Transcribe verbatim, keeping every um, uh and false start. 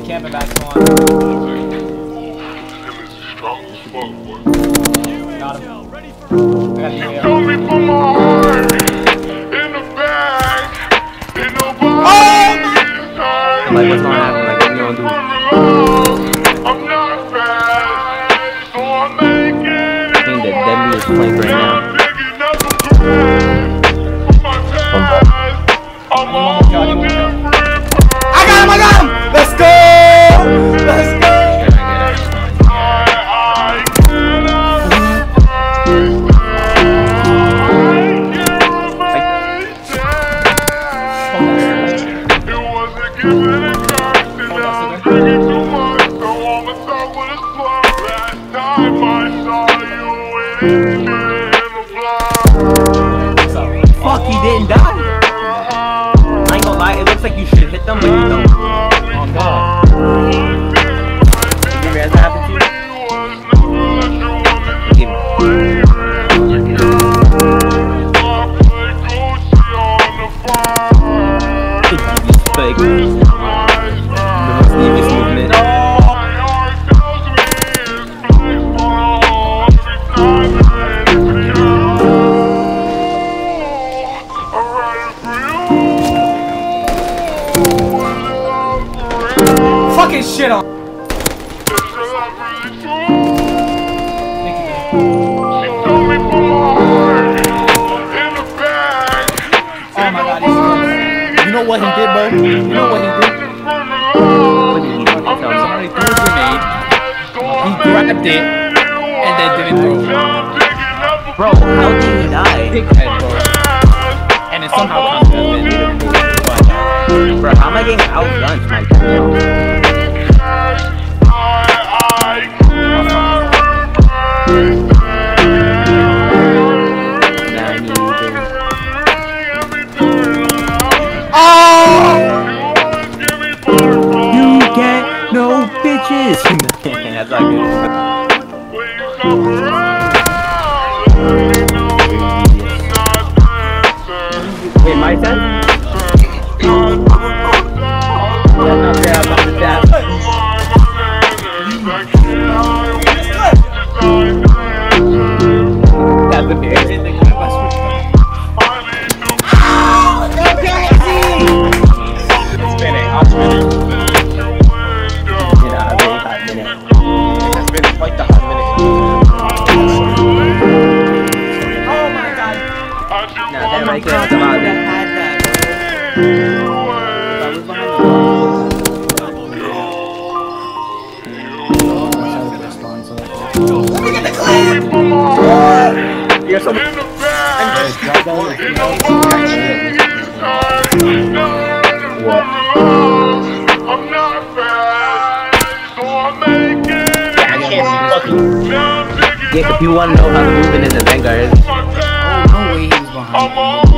camping back on. Got him. I got him. Oh! Like, what's gonna happen? Like, what you gonna do? I think the deadliest flank right now. I got him! I got him! Let's go! Let's go! Fuck, he didn't die. I ain't gonna lie, it looks like you should hit them, but you don't. Oh god. You ever had that happen to you? Give me. Fake. The most devious movement. Fucking shit on. Oh my god, he's you know what he did, bro? You know what he did? What did he do? Somebody threw a grenade, he grabbed it, and then didn't throw it. Bro, how did he die? Dickhead, bro. And it somehow comes to that bit. Bro, how am I getting outgunned, my god? No bitches! That's not good. Wait, my turn? That's not fair, I'm about to tap. That's a bit. Spin it, I'll spin it. Right there, come out there. Had that. I was behind the Let me get the clip! You're so what? Yeah, I can't fucking. Yeah, if you want to know how to move it in the Vanguard. Oh, no way he was behind me.